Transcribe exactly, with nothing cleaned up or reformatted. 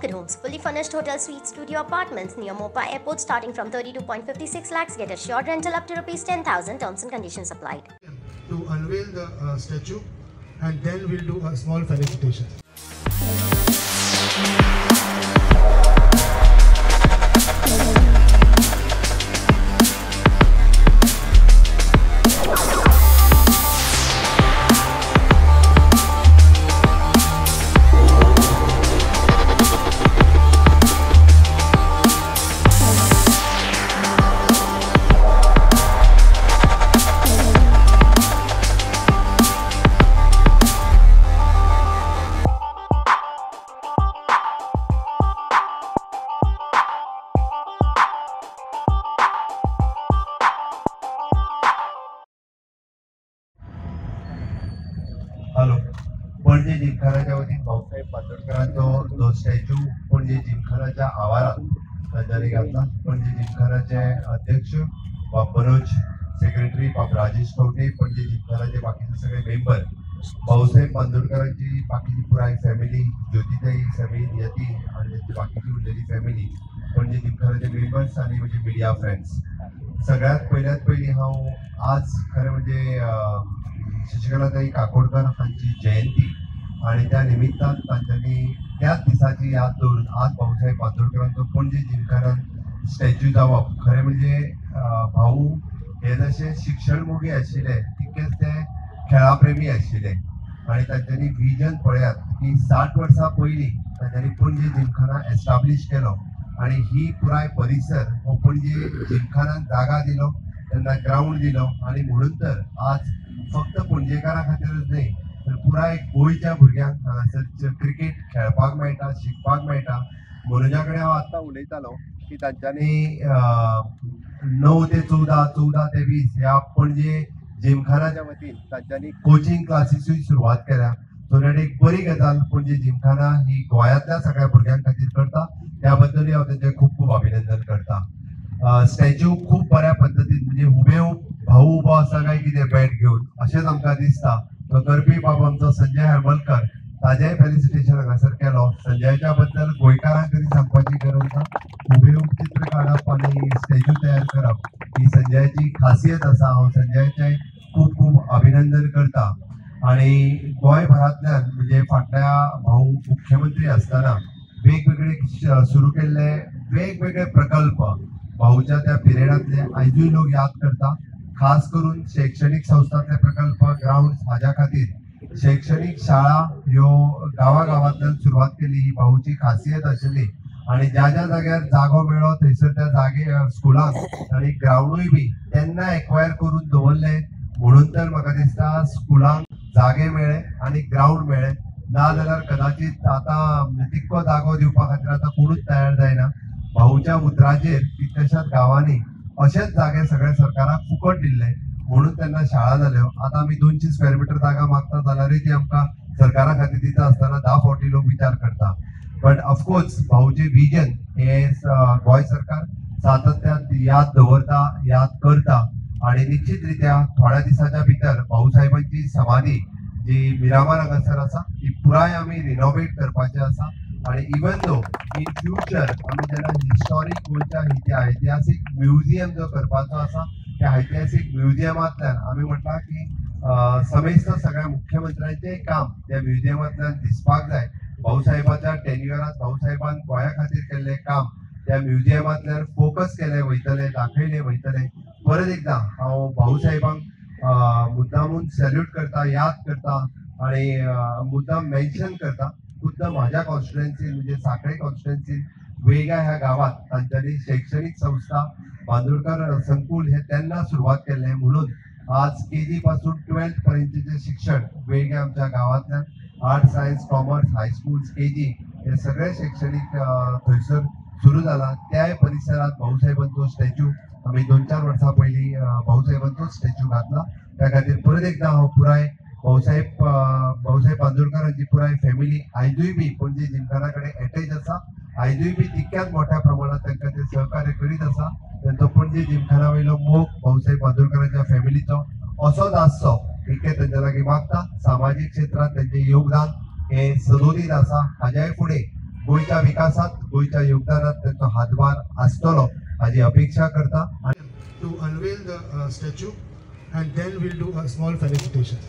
Orchid Homes, fully furnished hotel suite studio apartments near Mopa Airport starting from thirty-two point five six lakhs. Get assured rental up to rupees ten thousand. Terms and conditions applied. To unveil the uh, statue, and then we'll do a small felicitation. Hello, Panaji जिमखानाच्या वतीन भाऊसाहेब बांदोडकरांचो जो statue Panaji जिमखानाच्या आवारात तांच्यानी घातला. पणजी जिमखानाचे अध्यक्ष बाब Manoj, secretary बाब राजेश कवटे, पणजी जिमखानाचे बाकीचे सगळे मेंबर, भाऊसाहेब बांदोडकरांची बाकीची पुराय फॅमिली, ज्योतिताई, समीर, यती आणि त्यांची बाकीची उरलेली फॅमिली, पणजी जिमखानाचे मेंबर्स आणि म्हणजे मिडिया फ्रेंड्स, सगळ्यात पहिल्यात पहिली हांव आज खरें म्हणजे शशिकलाताई काकोडकर हांची जयंती आणि त्या निमित्तान तांच्यांनी त्याच दिसाची याद दवरून आज भाऊसाहेब बांदोडकरांचो पणजी जिमखानात स्टॅच्यू जावप खरें म्हणजे भाऊ हे जशे शिक्षणमोगी आशिल्ले तितकेच ते खेळाप्रेमी आशिल्ले आणि तांच्यांनी विजन पळयात की साठ वर्सां पयलीं तांच्यांनी पणजी जिमखाना एस्टाब्लीश केलो आणि ही पुराय परिसर हो पणजी जिमखानान जागा दिलो, त्यांना ग्राउंड दिलो आणि म्हणून तर आज फक्त पणजेकारां खातीरच न्हय तर पुराय गोंयच्या भुरग्यांक हांगासर क्रिकेट खेळपाक मेळटा, शिकपाक मेळटा. मनोजा कडेन हांव आतां उलयतालो की तांच्यांनी णव ते चवदा चवदा ते वीस ह्या पणजे जिमखानाच्या वतीन तांच्यांनी कोचिंग क्लासीसूय सुरवात केल्या. सो दॅट एक बरी गजाल पणजे जिमखाना ही गोंयांतल्या सगळ्या भुरग्यां खातीर करता, त्या बद्दलूय हांव तांचें खूब खूब अभिनंदन करता. स्टॅच्यू खूब बऱ्या पद्दतीन म्हणजे हुबेहूब भाऊ उबो आसा काय कितें बॅट घेवन अशेंच आमकां दिसता. तो करपी बाब आमचो संजय हरमलकर, ताजेय फेलिसिटेशन हांगासर केलो. संजयाच्या बद्दल गोंयकारांक तरी सांगपाची गरज ना, हुबेहूब चित्र काडप आनी स्टॅच्यू तयार करप ही संजयाची खासियत आसा. हांव संजयाचें खूब खूब अभिनंदन करता. आणि गोंयभरांतल्यान म्हणजे फाटल्या भाऊ मुख्यमंत्री आसतना वेगवेगळे सुरू केल्ले वेगवेगळे प्रकल्प भाऊच्या त्या पिरियडांतले आयजूय लोक याद करता. खास करून शैक्षणिक संस्थांतले प्रकल्प, ग्राउंड हाज्या खातीर शैक्षणिक शाळा ह्यो गांवागांवांतल्यान सुरवात केली ही भाऊची खासियत आशिल्ली आणि ज्या ज्या जाग्यार जागो मेळ्ळो थंयसर त्या जागे स्कुलांक आणि ग्राउंडूय बी तेन्ना एक्वायर करून दवरले. म्हणून तर म्हाका दिसता स्कुलांक जागे मेळ्ळे आणि ग्राउंड मेळ्ळे, ना जाल्यार कदाचित आतां तितको जागो दिवपा खातीर आतां कोणूच तयार जायना. भाऊच्या उतराचेर कितल्याशाच गांवांनी अशेच जागे सगळ्या सरकाराक फुकट दिल्ले म्हणून तेन्ना शाळा जाल्यो. आतां आमी दोनशे स्क्वेअर मिटर जागा मागता जाल्यारूय ती आमकां सरकारा खातीर दिता आसतना धा फावटी लोक विचार करता. बट ऑफकोर्स भाऊचे विजन हे गोंय सरकार सातत्यान याद दवरता, याद करता आणि निश्चित रित्या थोड्या दिसाच्या भितर भाऊसाहेबांची समाधी जी मिरामार हांगासर आसा ती पुराय आमी रिनोवेट करपाची आसा. आणि इवन दो इन फ्युचर आमी जेन्ना हिस्टॉरीक गोंयच्या ऐतिहासीक म्युझियम जो करपाचो आसा त्या ऐतिहासीक म्युझियमांतल्यान आमी म्हटलां की समेस्त सगळ्या मुख्यमंत्र्यांचें काम त्या म्युझियमांतल्यान दिसपाक जाय. भाऊसाहेबाच्या टेन्युअरांत भाऊसाहेबान गोंया खातीर केल्लें काम त्या म्युझियमांतल्यान फोकस केलें वयतलें, दाखयलें वयतलें. परत एकदां हांव भाऊसाहेबांक मुद्दामून सॅल्यूट करता, याद करता आणि मुद्दाम मेन्शन करता. खुद्द माझ्या कॉन्स्टिट्युएन्सीन म्हणजे साखळे कॉन्स्टिट्युएन्सीन वेगळ्या ह्या गावात तांच्यांनी शैक्षणिक संस्था बांदोडकर संकुल हे त्यांना सुरुवात केले म्हणून आज के जी पासून ट्वेल्थ पर्यंतचे शिक्षण वेगळ्या आमच्या गावातल्यान art, science, commerce, high schools, K G हे सगळे शैक्षणिक थंयसर सुरू जाला. त्याय परिसरात भाऊसाहेबांचो स्टॅच्यू आम्ही दोन चार वर्सां पयलीं भाऊसाहेबांचो स्टॅच्यू घातला. त्या खातीर परत एकदा हांव पुराय भाऊसाहेब भाऊसाहेब बांदोडकरांची पुराय फॅमिली आयजूय बी पणजे जिमखाना कडेन एटॅच आसा. आयजूय बी तितक्याच मोठ्या प्रमाणात तांकां ते सहकार्य करीत आसा. तांचो पणजे जिमखाना वयलो मोग भाऊसाहेब बांदोडकरांच्या फॅमिलीचो असोच आसचो इतकें तांच्या लागीं मागता. सामाजीक क्षेत्रांत तांचें योगदान हे सदोदीत आसा. हाज्याय फुडें गोयच्या विकासात गोयच्या योगदानात त्यांचा हातभार आसतलो हाची अपेक्षा करता. To unveil the uh, statue and then we'll do a small felicitation.